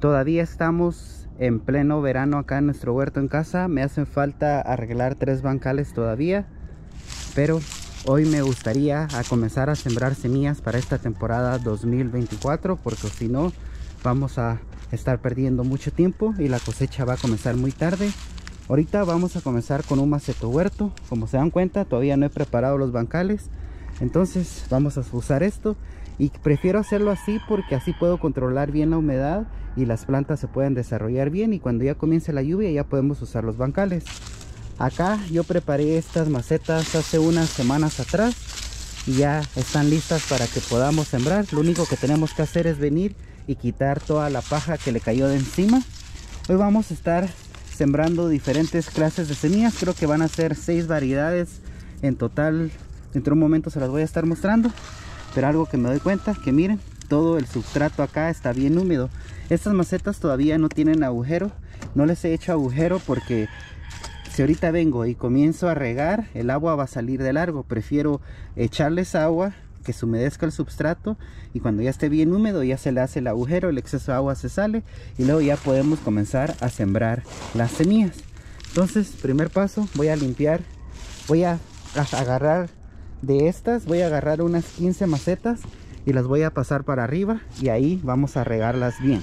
Todavía estamos en pleno verano acá en nuestro huerto en casa. Me hacen falta arreglar 3 bancales todavía, pero hoy me gustaría comenzar a sembrar semillas para esta temporada 2024, porque si no vamos a estar perdiendo mucho tiempo y la cosecha va a comenzar muy tarde. Ahorita vamos a comenzar con un maceto huerto. Como se dan cuenta, todavía no he preparado los bancales, entonces vamos a usar esto, y prefiero hacerlo así porque así puedo controlar bien la humedad y las plantas se pueden desarrollar bien, y cuando ya comience la lluvia ya podemos usar los bancales. Acá yo preparé estas macetas hace unas semanas atrás y ya están listas para que podamos sembrar. Lo único que tenemos que hacer es venir y quitar toda la paja que le cayó de encima. Hoy vamos a estar sembrando diferentes clases de semillas. Creo que van a ser 6 variedades en total. Dentro de un momento se las voy a estar mostrando, pero algo que me doy cuenta, que miren, todo el substrato acá está bien húmedo. Estas macetas todavía no tienen agujero. No les he hecho agujero porque si ahorita vengo y comienzo a regar, el agua va a salir de largo. Prefiero echarles agua, que se humedezca el substrato, y cuando ya esté bien húmedo ya se le hace el agujero, el exceso de agua se sale y luego ya podemos comenzar a sembrar las semillas. Entonces, primer paso, voy a limpiar, voy a agarrar de estas, voy a agarrar unas 15 macetas y las voy a pasar para arriba, y ahí vamos a regarlas bien.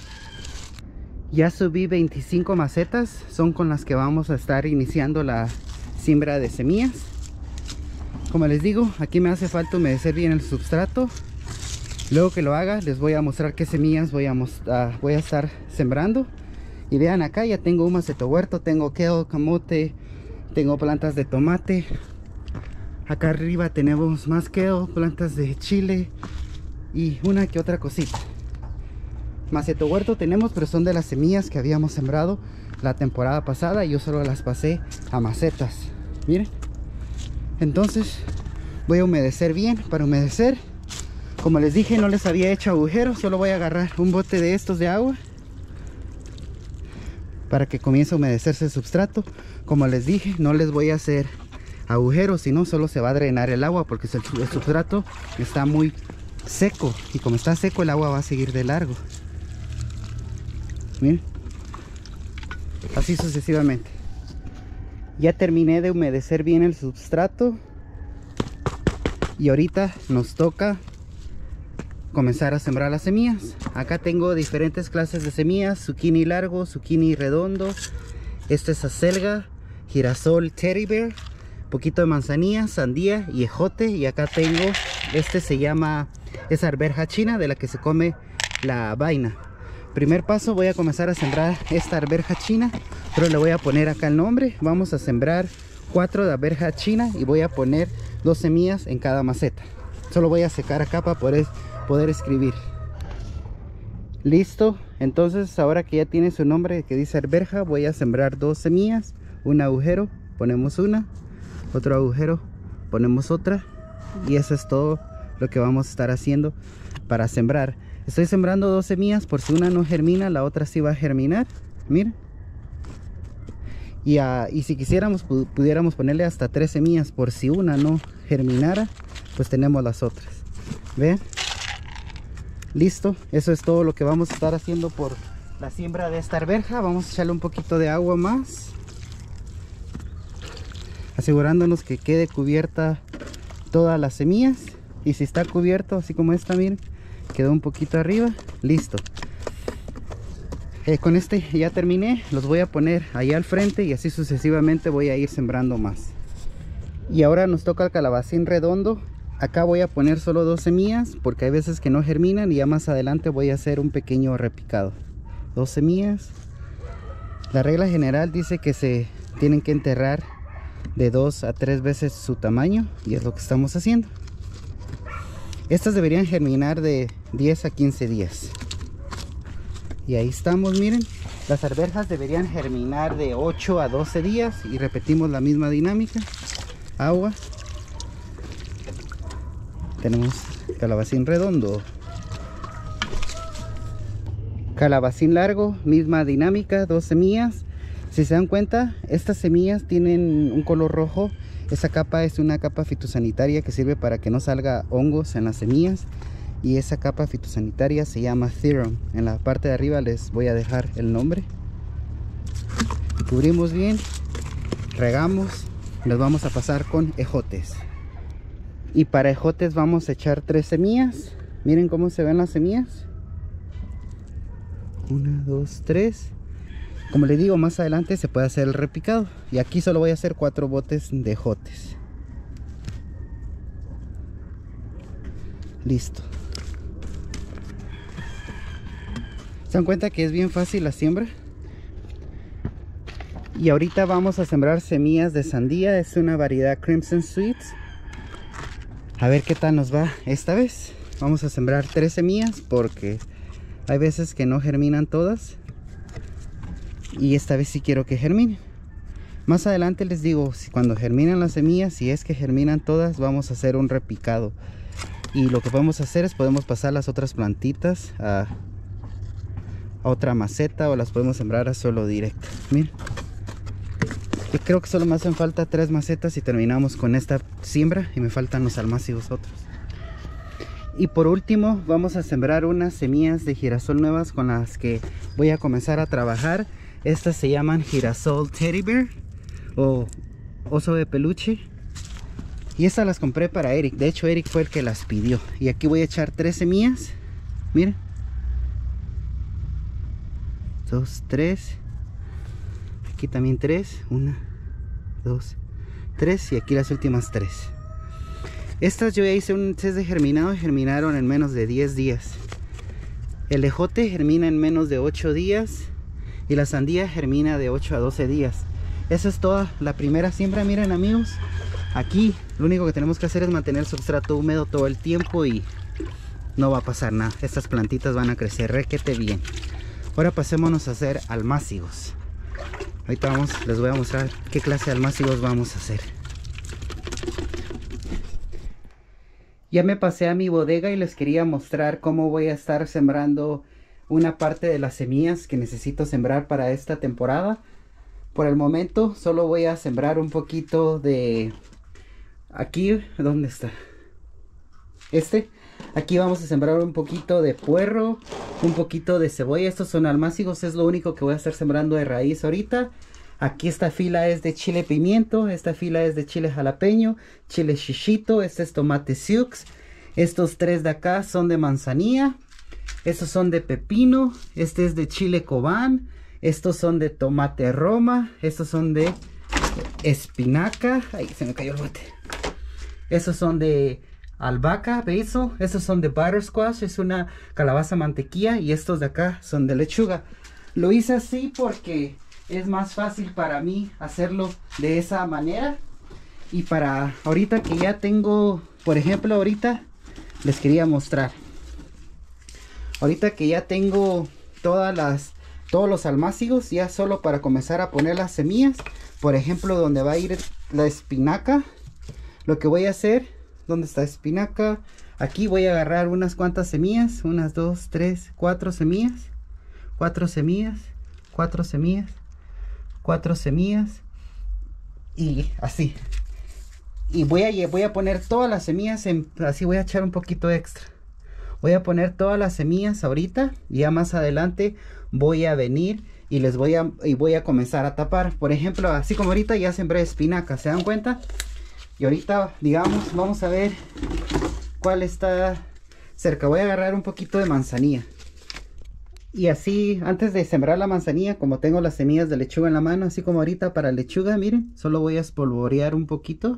Ya subí 25 macetas, son con las que vamos a estar iniciando la siembra de semillas. Como les digo, aquí me hace falta humedecer bien el substrato. Luego que lo haga, les voy a mostrar qué semillas voy a estar sembrando. Y vean, acá ya tengo un maceto huerto, tengo kale, camote, tengo plantas de tomate. Acá arriba tenemos más kale, plantas de chile y una que otra cosita. Maceto huerto tenemos, pero son de las semillas que habíamos sembrado la temporada pasada y yo solo las pasé a macetas. Miren. Entonces voy a humedecer bien. Para humedecer, como les dije, no les había hecho agujeros. Solo voy a agarrar un bote de estos de agua para que comience a humedecerse el substrato. Como les dije, no les voy a hacer agujeros, sino solo se va a drenar el agua, porque el substrato está muy seco, y como está seco el agua va a seguir de largo. Miren, así sucesivamente. Ya terminé de humedecer bien el substrato y ahorita nos toca comenzar a sembrar las semillas. Acá tengo diferentes clases de semillas: zucchini largo, zucchini redondo, este es acelga, girasol, teddy bear, poquito de manzanilla, sandía y ejote. Y acá tengo, este se llama, es arveja china, de la que se come la vaina. Primer paso, voy a comenzar a sembrar esta arveja china, pero le voy a poner acá el nombre. Vamos a sembrar 4 de arveja china y voy a poner 2 semillas en cada maceta. Solo voy a secar acá para poder escribir. Listo. Entonces, ahora que ya tiene su nombre que dice arveja, voy a sembrar 2 semillas. Un agujero, ponemos una, otro agujero, ponemos otra, y eso es todo lo que vamos a estar haciendo para sembrar. Estoy sembrando 2 semillas, por si una no germina, la otra sí va a germinar. Miren. Y si quisiéramos, pudiéramos ponerle hasta 3 semillas, por si una no germinara, pues tenemos las otras. ¿Ven? Listo. Eso es todo lo que vamos a estar haciendo por la siembra de esta arveja. Vamos a echarle un poquito de agua más, asegurándonos que quede cubierta todas las semillas. Y si está cubierto, así como esta, miren, quedó un poquito arriba. Listo. Con este ya terminé. Los voy a poner ahí al frente y así sucesivamente voy a ir sembrando más. Y ahora nos toca el calabacín redondo. Acá voy a poner solo 2 semillas porque hay veces que no germinan, y ya más adelante voy a hacer un pequeño repicado. 2 semillas. La regla general dice que se tienen que enterrar de 2 a 3 veces su tamaño, y es lo que estamos haciendo. Estas deberían germinar de 10 a 15 días. Y ahí estamos, miren. Las arvejas deberían germinar de 8 a 12 días. Y repetimos la misma dinámica. Agua. Tenemos calabacín redondo. Calabacín largo, misma dinámica, 2 semillas. Si se dan cuenta, estas semillas tienen un color rojo. Esa capa es una capa fitosanitaria que sirve para que no salga hongos en las semillas. y esa capa fitosanitaria se llama Theron. En la parte de arriba les voy a dejar el nombre. Y cubrimos bien, regamos, los vamos a pasar con ejotes. Y para ejotes vamos a echar 3 semillas. Miren cómo se ven las semillas. 1, 2, 3. Como les digo, más adelante se puede hacer el repicado. Y aquí solo voy a hacer 4 botes de ejotes. Listo. ¿Se dan cuenta que es bien fácil la siembra? Y ahorita vamos a sembrar semillas de sandía. Es una variedad Crimson Sweets. A ver qué tal nos va esta vez. Vamos a sembrar 3 semillas porque hay veces que no germinan todas. Y esta vez sí quiero que germinen. Más adelante les digo, si cuando germinan las semillas, si es que germinan todas, vamos a hacer un repicado. Y lo que podemos hacer es podemos pasar las otras plantitas a otra maceta, o las podemos sembrar a suelo directo. Miren. Yo creo que solo me hacen falta 3 macetas y terminamos con esta siembra. Y me faltan los almácigos otros. Y por último vamos a sembrar unas semillas de girasol nuevas con las que voy a comenzar a trabajar. Estas se llaman girasol teddy bear o oso de peluche. Y estas las compré para Eric. De hecho Eric fue el que las pidió. Y aquí voy a echar 3 semillas. Miren. 2, 3. Aquí también 3. 1, 2, 3. Y aquí las últimas 3. Estas yo ya hice un test de germinado y germinaron en menos de 10 días. El ejote germina en menos de 8 días. Y la sandía germina de 8 a 12 días. Esa es toda la primera siembra. Miren amigos. Aquí lo único que tenemos que hacer es mantener el substrato húmedo todo el tiempo y no va a pasar nada. Estas plantitas van a crecer requete bien. Ahora pasémonos a hacer almácigos. Ahorita les voy a mostrar qué clase de almácigos vamos a hacer. Ya me pasé a mi bodega y les quería mostrar cómo voy a estar sembrando una parte de las semillas que necesito sembrar para esta temporada. Por el momento solo voy a sembrar un poquito de... Aquí, ¿dónde está? Aquí vamos a sembrar un poquito de puerro, un poquito de cebolla. Estos son almácigos, es lo único que voy a estar sembrando de raíz ahorita. Aquí esta fila es de chile pimiento, esta fila es de chile jalapeño, chile chichito, este es tomate sioux. Estos 3 de acá son de manzanilla, estos son de pepino, este es de chile cobán, estos son de tomate roma, estos son de espinaca, ahí se me cayó el bote. Estos son de albahaca, basil, estos son de buttersquash, es una calabaza mantequilla, y estos de acá son de lechuga. Lo hice así porque es más fácil para mí hacerlo de esa manera. Y para ahorita que ya tengo, por ejemplo, ahorita les quería mostrar. Ahorita que ya tengo todos los almácigos, ya solo para comenzar a poner las semillas. Por ejemplo, donde va a ir la espinaca, lo que voy a hacer, ¿dónde está espinaca? Aquí voy a agarrar unas cuantas semillas, 1, 2, 3, 4 semillas, 4 semillas, 4 semillas, 4 semillas, y así. Y voy a poner todas las semillas, así voy a echar un poquito extra. Voy a poner todas las semillas ahorita, y ya más adelante voy a venir y voy a comenzar a tapar. Por ejemplo, así como ahorita ya sembré espinaca, ¿se dan cuenta? Y ahorita, digamos, vamos a ver cuál está cerca. Voy a agarrar un poquito de manzanilla. Y así, antes de sembrar la manzanilla, como tengo las semillas de lechuga en la mano, así como ahorita para lechuga, miren, solo voy a espolvorear un poquito.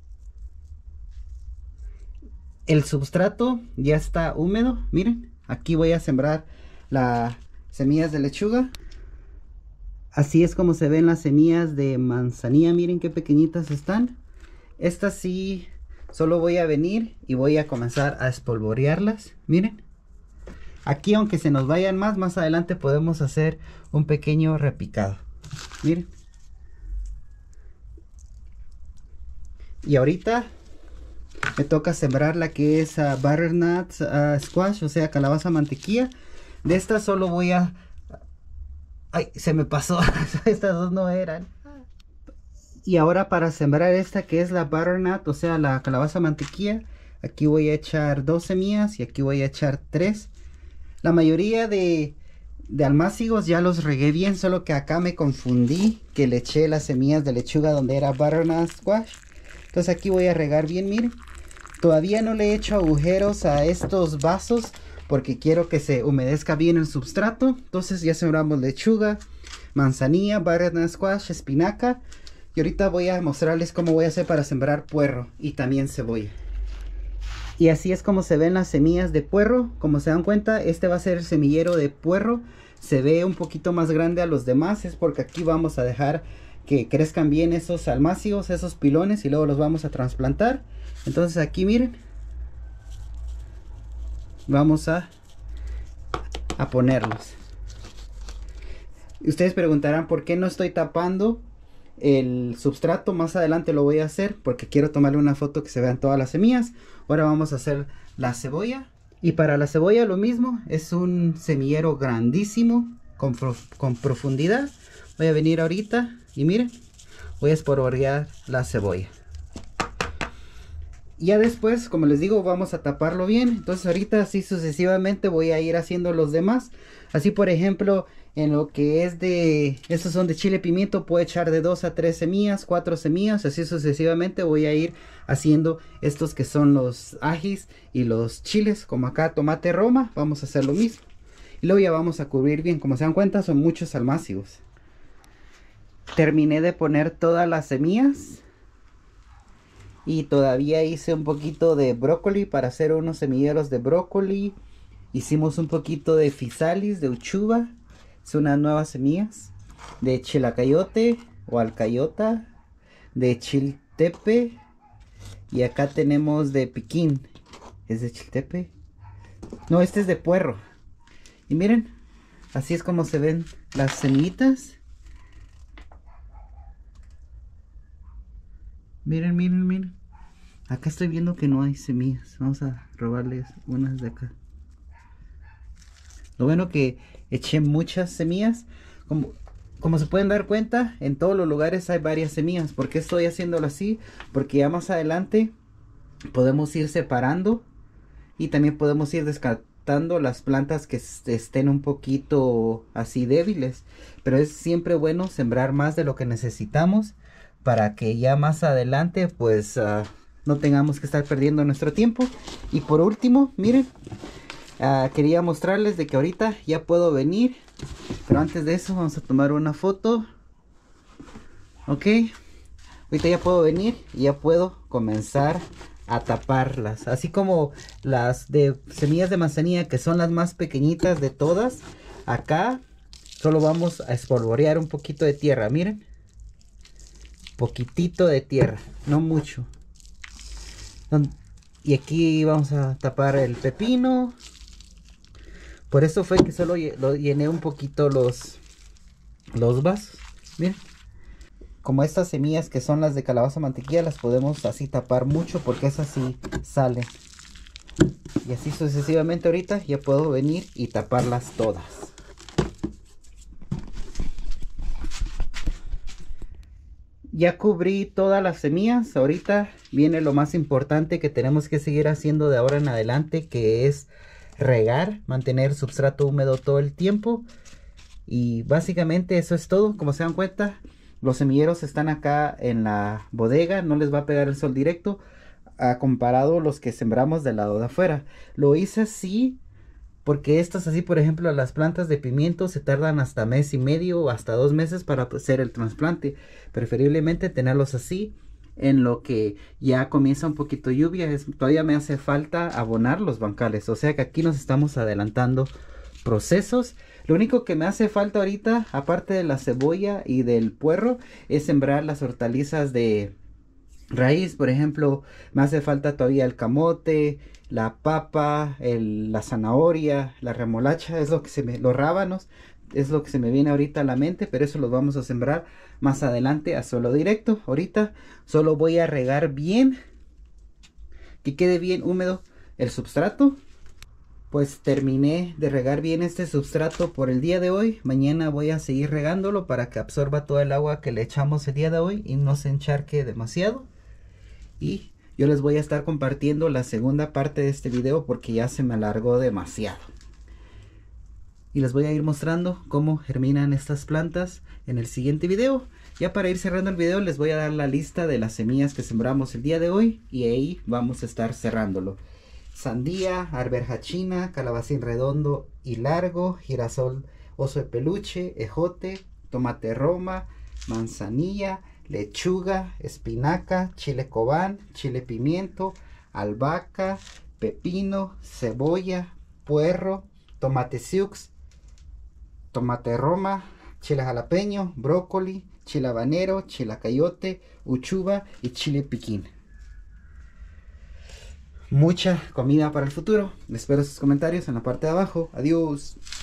El substrato ya está húmedo, miren. Aquí voy a sembrar las semillas de lechuga. Así es como se ven las semillas de manzanilla, miren qué pequeñitas están. Estas sí, solo voy a venir y voy a comenzar a espolvorearlas, miren. Aquí, aunque se nos vayan más adelante podemos hacer un pequeño repicado. Miren. Y ahorita me toca sembrar la que es butternut squash, o sea, calabaza mantequilla. De esta solo voy a... ¡Ay! Se me pasó. Estas dos no eran. Y ahora para sembrar esta que es la butternut, o sea, la calabaza mantequilla, Aquí voy a echar 2 semillas y aquí voy a echar 3. La mayoría de almácigos ya los regué bien, solo que acá me confundí que le eché las semillas de lechuga donde era butternut squash. Entonces aquí voy a regar bien, miren. Todavía no le he hecho agujeros a estos vasos porque quiero que se humedezca bien el substrato. Entonces ya sembramos lechuga, manzanilla, butternut squash, espinaca. Y ahorita voy a mostrarles cómo voy a hacer para sembrar puerro y también cebolla. Y así es como se ven las semillas de puerro. Como se dan cuenta, este va a ser el semillero de puerro. Se ve un poquito más grande a los demás. Es porque aquí vamos a dejar que crezcan bien esos almácigos, esos pilones. Y luego los vamos a trasplantar. Entonces aquí miren. Vamos a ponerlos. Y ustedes preguntarán por qué no estoy tapando el substrato. Más adelante lo voy a hacer porque quiero tomarle una foto que se vean todas las semillas. Ahora vamos a hacer la cebolla. Y para la cebolla lo mismo. Es un semillero grandísimo con profundidad. Voy a venir ahorita y miren, voy a espolvorear la cebolla. Ya después, como les digo, vamos a taparlo bien. Entonces ahorita así sucesivamente voy a ir haciendo los demás. Así por ejemplo, en lo que es de, estos son de chile pimiento, puedo echar de 2 a 3 semillas, 4 semillas. Así sucesivamente voy a ir haciendo estos que son los ajis y los chiles. Como acá tomate roma, vamos a hacer lo mismo. Y luego ya vamos a cubrir bien. Como se dan cuenta, son muchos almácigos. Terminé de poner todas las semillas. Y todavía hice un poquito de brócoli para hacer unos semilleros de brócoli. Hicimos un poquito de physalis, de uchuva. Son unas nuevas semillas. De chilacayote o alcayota. De chiltepe. Y acá tenemos de piquín. ¿Es de chiltepe? No, este es de puerro. Y miren, así es como se ven las semillitas. Miren, miren, miren. Acá estoy viendo que no hay semillas. Vamos a robarles unas de acá. Lo bueno que eché muchas semillas. Como se pueden dar cuenta, en todos los lugares hay varias semillas. ¿Por qué estoy haciéndolo así? Porque ya más adelante podemos ir separando. Y también podemos ir descartando las plantas que estén un poquito así débiles. Pero es siempre bueno sembrar más de lo que necesitamos, para que ya más adelante pues no tengamos que estar perdiendo nuestro tiempo. Y por último, miren, quería mostrarles de que ahorita ya puedo venir. Pero antes de eso vamos a tomar una foto. Ok, ahorita ya puedo venir y ya puedo comenzar a taparlas. Así como las de semillas de manzanilla, que son las más pequeñitas de todas. Acá solo vamos a espolvorear un poquito de tierra, miren. Poquitito de tierra, no mucho. Y aquí vamos a tapar el pepino. Por eso fue que solo lo llené un poquito los vasos. Miren, como estas semillas que son las de calabaza mantequilla, las podemos así tapar mucho porque esas sí salen. Y así sucesivamente ahorita ya puedo venir y taparlas todas. Ya cubrí todas las semillas. Ahorita viene lo más importante que tenemos que seguir haciendo de ahora en adelante, que es regar, mantener el substrato húmedo todo el tiempo. Y básicamente eso es todo. Como se dan cuenta, los semilleros están acá en la bodega, no les va a pegar el sol directo, comparado los que sembramos del lado de afuera. Lo hice así porque estas así, por ejemplo, las plantas de pimiento se tardan hasta mes y medio o hasta 2 meses para hacer el trasplante. Preferiblemente tenerlos así, en lo que ya comienza un poquito lluvia. Todavía me hace falta abonar los bancales, o sea que aquí nos estamos adelantando procesos. Lo único que me hace falta ahorita, aparte de la cebolla y del puerro, es sembrar las hortalizas de raíz. Por ejemplo, me hace falta todavía el camote, la papa, la zanahoria, la remolacha, es lo que los rábanos, es lo que se me viene ahorita a la mente, pero eso los vamos a sembrar más adelante a suelo directo. Ahorita solo voy a regar bien, que quede bien húmedo el substrato. Pues terminé de regar bien este substrato por el día de hoy. Mañana voy a seguir regándolo para que absorba todo el agua que le echamos el día de hoy y no se encharque demasiado. Y Yo les voy a estar compartiendo la segunda parte de este video porque ya se me alargó demasiado. Y les voy a ir mostrando cómo germinan estas plantas en el siguiente video. Ya para ir cerrando el video les voy a dar la lista de las semillas que sembramos el día de hoy. Y ahí vamos a estar cerrándolo. Sandía, arveja china, calabacín redondo y largo, girasol, oso de peluche, ejote, tomate roma, manzanilla, lechuga, espinaca, chile cobán, chile pimiento, albahaca, pepino, cebolla, puerro, tomate sioux, tomate roma, chile jalapeño, brócoli, chile habanero, chile cayote, uchuva y chile piquín. Mucha comida para el futuro. Espero sus comentarios en la parte de abajo. Adiós.